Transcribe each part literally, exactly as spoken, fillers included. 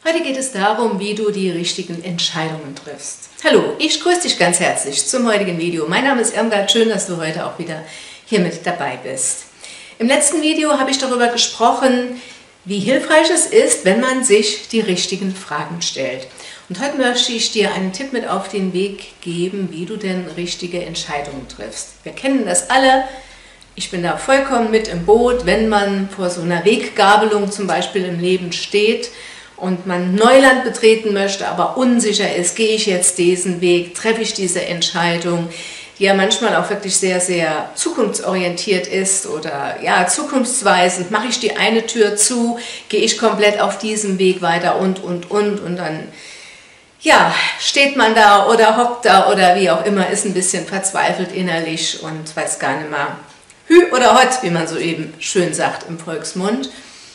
Heute geht es darum, wie du die richtigen Entscheidungen triffst. Hallo, ich grüße dich ganz herzlich zum heutigen Video. Mein Name ist Irmgard, schön, dass du heute auch wieder hier mit dabei bist. Im letzten Video habe ich darüber gesprochen, wie hilfreich es ist, wenn man sich die richtigen Fragen stellt. Und heute möchte ich dir einen Tipp mit auf den Weg geben, wie du denn richtige Entscheidungen triffst. Wir kennen das alle. Ich bin da vollkommen mit im Boot, wenn man vor so einer Weggabelung zum Beispiel im Leben steht und man Neuland betreten möchte, aber unsicher ist, gehe ich jetzt diesen Weg, treffe ich diese Entscheidung, die ja manchmal auch wirklich sehr, sehr zukunftsorientiert ist oder ja, zukunftsweisend. Mache ich die eine Tür zu, gehe ich komplett auf diesem Weg weiter und, und, und und dann ja, steht man da oder hockt da oder wie auch immer, ist ein bisschen verzweifelt innerlich und weiß gar nicht mehr, hü oder hott, wie man so eben schön sagt im Volksmund.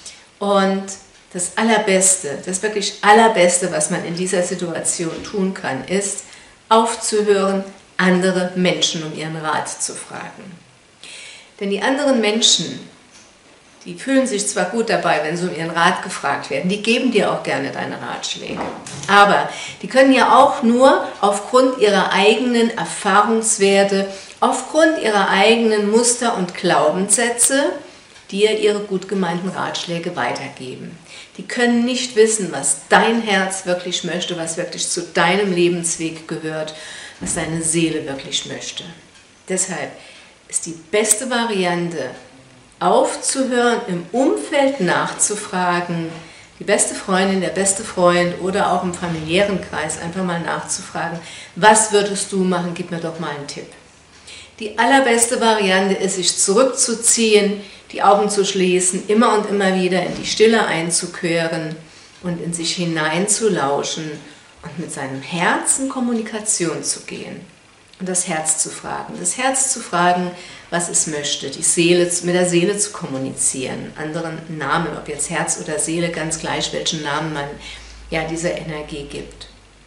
Und das Allerbeste, das wirklich Allerbeste, was man in dieser Situation tun kann, ist, aufzuhören, andere Menschen um ihren Rat zu fragen. Denn die anderen Menschen, die fühlen sich zwar gut dabei, wenn sie um ihren Rat gefragt werden, die geben dir auch gerne deine Ratschläge, aber die können ja auch nur aufgrund ihrer eigenen Erfahrungswerte, aufgrund ihrer eigenen Muster und Glaubenssätze dir ihre gut gemeinten Ratschläge weitergeben. Die können nicht wissen, was dein Herz wirklich möchte, was wirklich zu deinem Lebensweg gehört, was deine Seele wirklich möchte. Deshalb ist die beste Variante, aufzuhören, im Umfeld nachzufragen, die beste Freundin, der beste Freund oder auch im familiären Kreis einfach mal nachzufragen, was würdest du machen, gib mir doch mal einen Tipp. Die allerbeste Variante ist, sich zurückzuziehen, die Augen zu schließen, immer und immer wieder in die Stille einzukehren und in sich hineinzulauschen und mit seinem Herzen Kommunikation zu gehen und das Herz zu fragen. Das Herz zu fragen, was es möchte, die Seele, mit der Seele zu kommunizieren, anderen Namen, ob jetzt Herz oder Seele, ganz gleich, welchen Namen man ja dieser Energie gibt.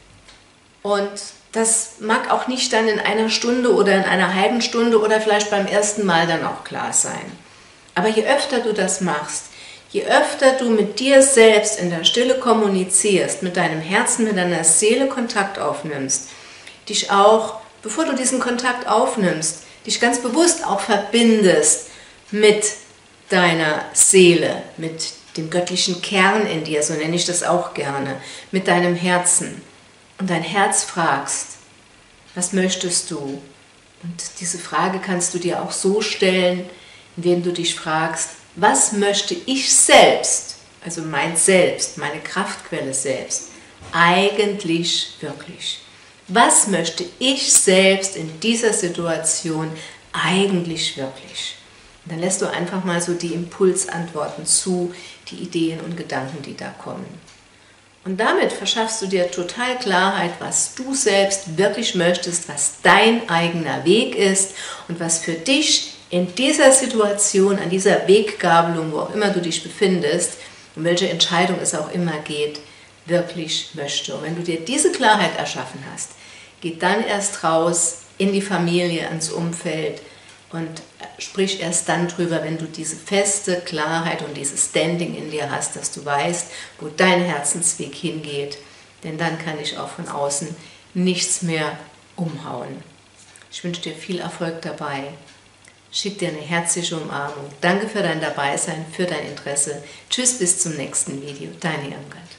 Und das mag auch nicht dann in einer Stunde oder in einer halben Stunde oder vielleicht beim ersten Mal dann auch klar sein. Aber je öfter du das machst, je öfter du mit dir selbst in der Stille kommunizierst, mit deinem Herzen, mit deiner Seele Kontakt aufnimmst, dich auch, bevor du diesen Kontakt aufnimmst, dich ganz bewusst auch verbindest mit deiner Seele, mit dem göttlichen Kern in dir, so nenne ich das auch gerne, mit deinem Herzen und dein Herz fragst, was möchtest du? Und diese Frage kannst du dir auch so stellen, indem du dich fragst, was möchte ich selbst, also mein Selbst, meine Kraftquelle selbst, eigentlich wirklich? Was möchte ich selbst in dieser Situation eigentlich wirklich? Und dann lässt du einfach mal so die Impulsantworten zu, die Ideen und Gedanken, die da kommen. Und damit verschaffst du dir total Klarheit, was du selbst wirklich möchtest, was dein eigener Weg ist und was für dich in dieser Situation, an dieser Weggabelung, wo auch immer du dich befindest, um welche Entscheidung es auch immer geht, wirklich möchte. Und wenn du dir diese Klarheit erschaffen hast, geh dann erst raus in die Familie, ans Umfeld und sprich erst dann drüber, wenn du diese feste Klarheit und dieses Standing in dir hast, dass du weißt, wo dein Herzensweg hingeht. Denn dann kann dich auch von außen nichts mehr umhauen. Ich wünsche dir viel Erfolg dabei. Schick dir eine herzliche Umarmung. Danke für dein Dabeisein, für dein Interesse. Tschüss, bis zum nächsten Video. Deine Irmgard.